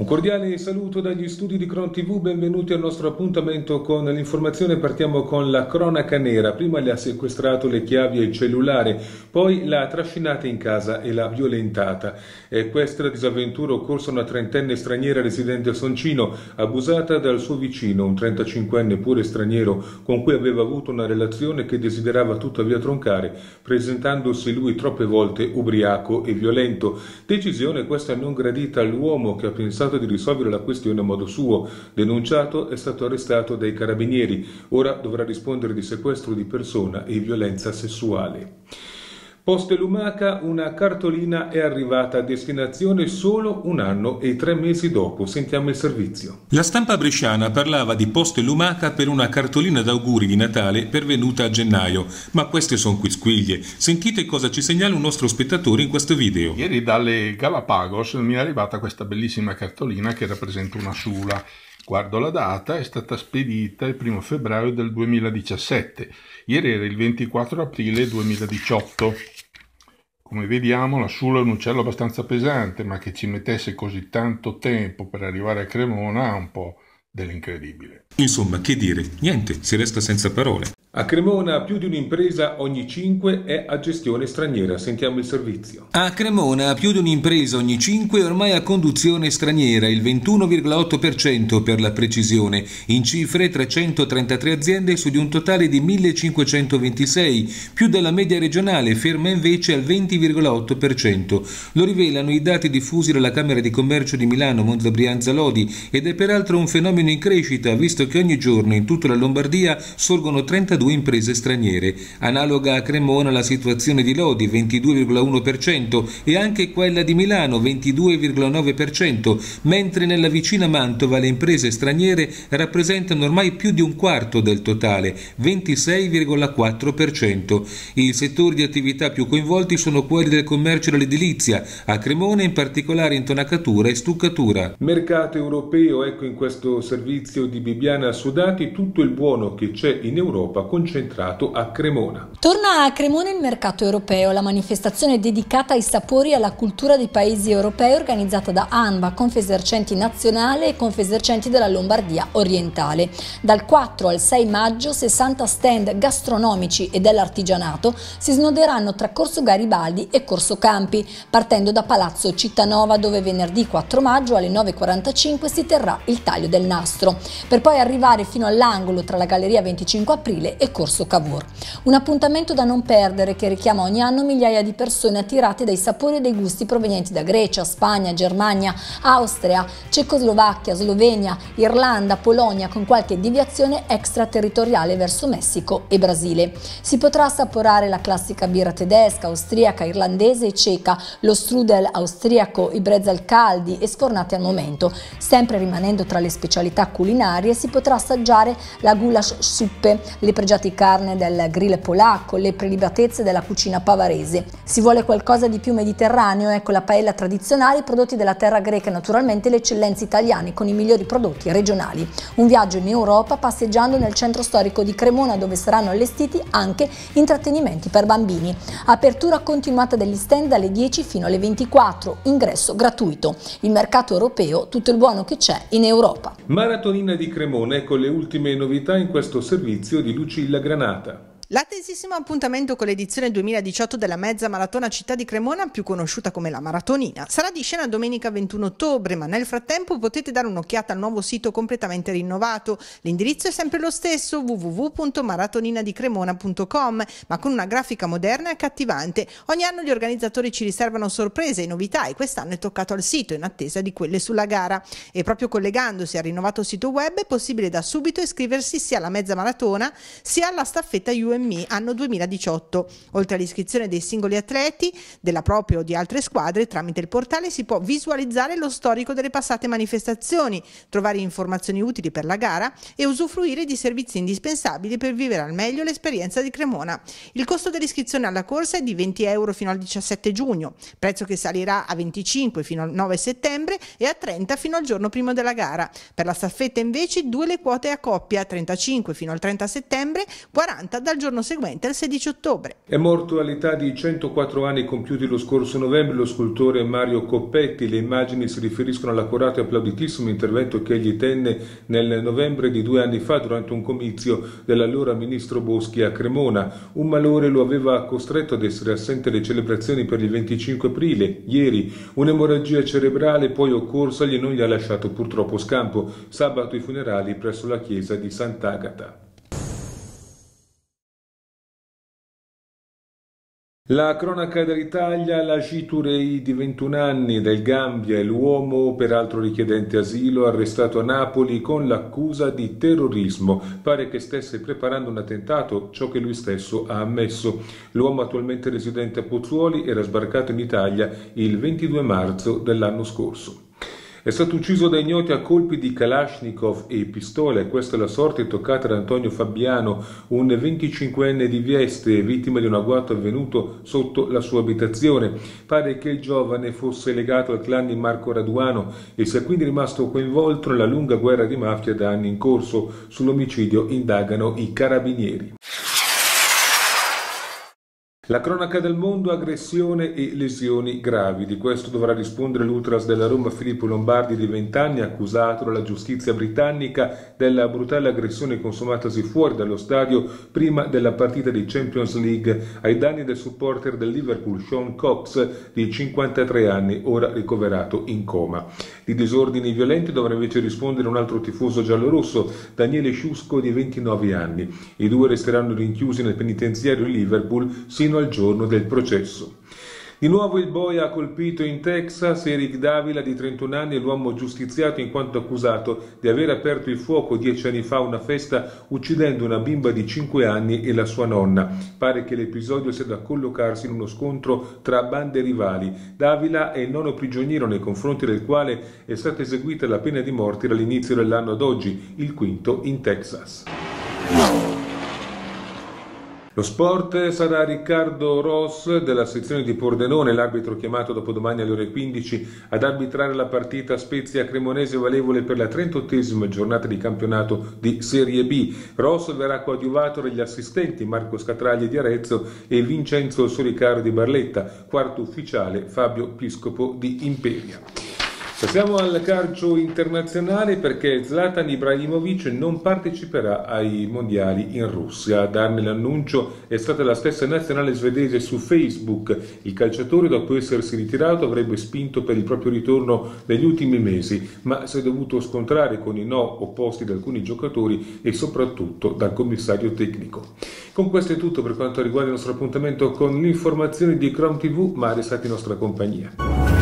cordiale saluto dagli studi di Cron TV, benvenuti al nostro appuntamento con l'informazione. Partiamo con la cronaca nera. Prima le ha sequestrato le chiavi e il cellulare, poi l'ha trascinata in casa e l'ha violentata. È questa disavventura occorsa una trentenne straniera residente a Soncino, abusata dal suo vicino, un 35enne pure straniero, con cui aveva avuto una relazione che desiderava tuttavia troncare, presentandosi lui troppe volte ubriaco e violento. Decisione questa non gradita all'uomo, che ha pensato di risolvere la questione a modo suo. Denunciato, è stato arrestato dai carabinieri. Ora dovrà rispondere di sequestro di persona e violenza sessuale. Poste Lumaca, una cartolina è arrivata a destinazione solo 1 anno e 3 mesi dopo. Sentiamo il servizio. La stampa bresciana parlava di Poste Lumaca per una cartolina d'auguri di Natale pervenuta a gennaio, ma queste sono quisquiglie. Sentite cosa ci segnala un nostro spettatore in questo video. Ieri dalle Galapagos mi è arrivata questa bellissima cartolina che rappresenta una sula. Guardo la data, è stata spedita il 1 febbraio del 2017. Ieri era il 24 aprile 2018. Come vediamo, la sula è un uccello abbastanza pesante, ma che ci mettesse così tanto tempo per arrivare a Cremona ha un po' dell'incredibile. Insomma, che dire? Niente, si resta senza parole. A Cremona più di un'impresa ogni 5 è a gestione straniera. Sentiamo il servizio. A Cremona più di un'impresa ogni 5 è ormai a conduzione straniera, il 21,8% per la precisione. In cifre 333 aziende su di un totale di 1526, più della media regionale, ferma invece al 20,8%. Lo rivelano i dati diffusi dalla Camera di Commercio di Milano, Monza, Brianza, Lodi, ed è peraltro un fenomeno in crescita, visto che ogni giorno in tutta la Lombardia sorgono 32 imprese straniere. Analoga a Cremona la situazione di Lodi, 22,1%, e anche quella di Milano, 22,9%, mentre nella vicina Mantova le imprese straniere rappresentano ormai più di un quarto del totale, 26,4%. I settori di attività più coinvolti sono quelli del commercio e dell'edilizia, a Cremona in particolare intonacatura e stuccatura. Mercato europeo, ecco in questo servizio di Bibiana Sudati tutto il buono che c'è in Europa concentrato a Cremona. Torna a Cremona il mercato europeo, la manifestazione dedicata ai sapori e alla cultura dei paesi europei organizzata da ANVA, Confesercenti Nazionale e Confesercenti della Lombardia Orientale. Dal 4 al 6 maggio 60 stand gastronomici e dell'artigianato si snoderanno tra Corso Garibaldi e Corso Campi, partendo da Palazzo Cittanova, dove venerdì 4 maggio alle 9:45 si terrà il taglio del nastro, per poi arrivare fino all'angolo tra la Galleria 25 aprile e Corso Cavour. Un appuntamento da non perdere che richiama ogni anno migliaia di persone attirate dai sapori e dai gusti provenienti da Grecia, Spagna, Germania, Austria, Cecoslovacchia, Slovenia, Irlanda, Polonia, con qualche deviazione extraterritoriale verso Messico e Brasile. Si potrà assaporare la classica birra tedesca, austriaca, irlandese e ceca, lo strudel austriaco, i brezel caldi e sfornati al momento. Sempre rimanendo tra le specialità culinarie si potrà assaggiare la goulash suppe, le pregiate carne del grill polacco, le prelibatezze della cucina pavarese. Si vuole qualcosa di più mediterraneo, ecco la paella tradizionale, i prodotti della terra greca e naturalmente le eccellenze italiane con i migliori prodotti regionali. Un viaggio in Europa passeggiando nel centro storico di Cremona, dove saranno allestiti anche intrattenimenti per bambini. Apertura continuata degli stand dalle 10 fino alle 24, ingresso gratuito. Il mercato europeo, tutto il buono che c'è in Europa. Maratonina di Cremona, ecco le ultime novità in questo servizio di Lucilla Granata. L'attesissimo appuntamento con l'edizione 2018 della mezza maratona Città di Cremona, più conosciuta come la Maratonina, sarà di scena domenica 21 ottobre, ma nel frattempo potete dare un'occhiata al nuovo sito completamente rinnovato. L'indirizzo è sempre lo stesso, www.maratoninadicremona.com, ma con una grafica moderna e accattivante. Ogni anno gli organizzatori ci riservano sorprese e novità e quest'anno è toccato al sito in attesa di quelle sulla gara. E proprio collegandosi al rinnovato sito web è possibile da subito iscriversi sia alla mezza maratona sia alla staffetta UMI anno 2018. Oltre all'iscrizione dei singoli atleti, della propria o di altre squadre, tramite il portale si può visualizzare lo storico delle passate manifestazioni, trovare informazioni utili per la gara e usufruire di servizi indispensabili per vivere al meglio l'esperienza di Cremona. Il costo dell'iscrizione alla corsa è di 20 euro fino al 17 giugno, prezzo che salirà a 25 fino al 9 settembre e a 30 fino al giorno primo della gara. Per la staffetta invece 2 le quote a coppia, 35 fino al 30 settembre, 40 dal giorno giorno seguente al 16 ottobre. È morto all'età di 104 anni compiuti lo scorso novembre lo scultore Mario Coppetti. Le immagini si riferiscono all'accurato e applauditissimo intervento che egli tenne nel novembre di 2 anni fa durante un comizio dell'allora ministro Boschi a Cremona. Un malore lo aveva costretto ad essere assente alle celebrazioni per il 25 aprile. Ieri un'emorragia cerebrale poi occorsagli e non gli ha lasciato purtroppo scampo. Sabato i funerali presso la chiesa di Sant'Agata. La cronaca dell'Italia, la Giturei di 21 anni del Gambia e l'uomo, peraltro richiedente asilo, arrestato a Napoli con l'accusa di terrorismo. Pare che stesse preparando un attentato, ciò che lui stesso ha ammesso. L'uomo, attualmente residente a Pozzuoli, era sbarcato in Italia il 22 marzo dell'anno scorso. È stato ucciso da ignoti a colpi di Kalashnikov e pistole. Questa è la sorte toccata ad Antonio Fabiano, un 25enne di Vieste, vittima di un agguato avvenuto sotto la sua abitazione. Pare che il giovane fosse legato al clan di Marco Raduano e sia quindi rimasto coinvolto nella lunga guerra di mafia da anni in corso. Sull'omicidio indagano i carabinieri. La cronaca del mondo, aggressione e lesioni gravi. Di questo dovrà rispondere l'ultras della Roma Filippo Lombardi di 20 anni, accusato dalla giustizia britannica della brutale aggressione consumatasi fuori dallo stadio prima della partita di Champions League ai danni del supporter del Liverpool Sean Cox di 53 anni, ora ricoverato in coma. Di disordini violenti dovrà invece rispondere un altro tifoso giallorosso, Daniele Sciusco di 29 anni. I due resteranno rinchiusi nel penitenziario di Liverpool sino al giorno del processo. Di nuovo il boia ha colpito in Texas Eric Davila di 31 anni e l'uomo giustiziato in quanto accusato di aver aperto il fuoco 10 anni fa a una festa uccidendo una bimba di 5 anni e la sua nonna. Pare che l'episodio sia da collocarsi in uno scontro tra bande rivali. Davila è il 9° prigioniero nei confronti del quale è stata eseguita la pena di morte dall'inizio dell'anno ad oggi, il 5° in Texas. Lo sport sarà Riccardo Ross della sezione di Pordenone, l'arbitro chiamato dopodomani alle ore 15 ad arbitrare la partita Spezia-Cremonese valevole per la 38esima giornata di campionato di Serie B. Ross verrà coadiuvato dagli assistenti Marco Scatragli di Arezzo e Vincenzo Soricaro di Barletta, quarto ufficiale Fabio Piscopo di Imperia. Passiamo al calcio internazionale perché Zlatan Ibrahimovic non parteciperà ai mondiali in Russia. A darne l'annuncio è stata la stessa nazionale svedese su Facebook. Il calciatore, dopo essersi ritirato, avrebbe spinto per il proprio ritorno negli ultimi mesi, ma si è dovuto scontrare con i no opposti da alcuni giocatori e soprattutto dal commissario tecnico. Con questo è tutto per quanto riguarda il nostro appuntamento con l'informazione di Chrome TV, ma restate in nostra compagnia.